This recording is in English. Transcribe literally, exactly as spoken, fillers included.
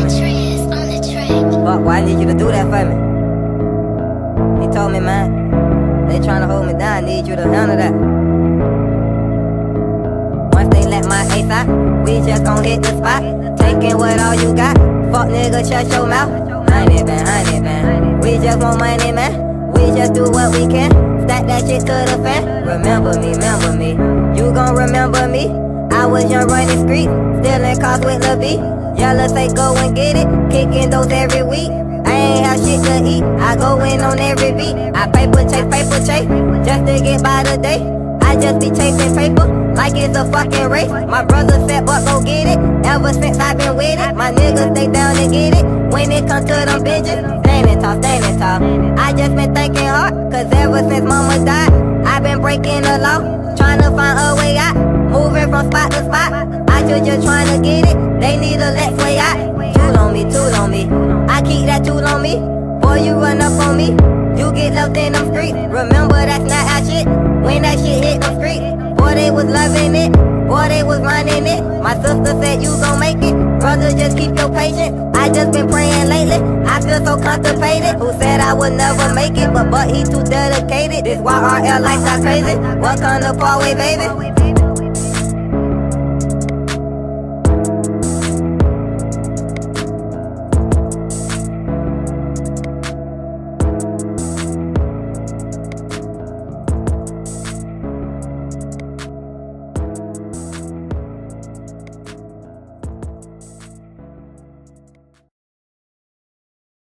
Fuck, why I need you to do that for me? He told me, man, they tryna hold me down, I need you to handle that. Once they let my ace out, we just gon' hit the spot. Taking what all you got, fuck nigga, shut your mouth. Honey band, honey band, we just want money, man. We just do what we can, stack that shit to the fan. Remember me, remember me, you gon' remember me. I was young running street, stealing cars with Lil B. Yellow say go and get it, kicking those every week. I ain't have shit to eat, I go in on every beat. I paper chase, paper chase, just to get by the day. I just be chasing paper, like it's a fucking race. My brother said, but go get it, ever since I been with it. My niggas stay down and get it, when it comes to them bitches. Standing tall, standing tall, I just been thinking hard, cause ever since mama died, I been breaking the law, trying to find a way out, moving from spot to spot. I just just trying to get it, they need a let's way out. Tool on me, tool on me, I keep that tool on me. Boy, you run up on me, you get left in them streets. Remember that's not our shit, when that shit hit them streets. Boy, they was loving it, boy, they was running it. My sister said you gon' make it, brother, just keep your patience. I just been praying lately, I feel so constipated. Who said I would never make it, but but he too dedicated. This Y R L lifestyle crazy, what kind of Parkway, baby?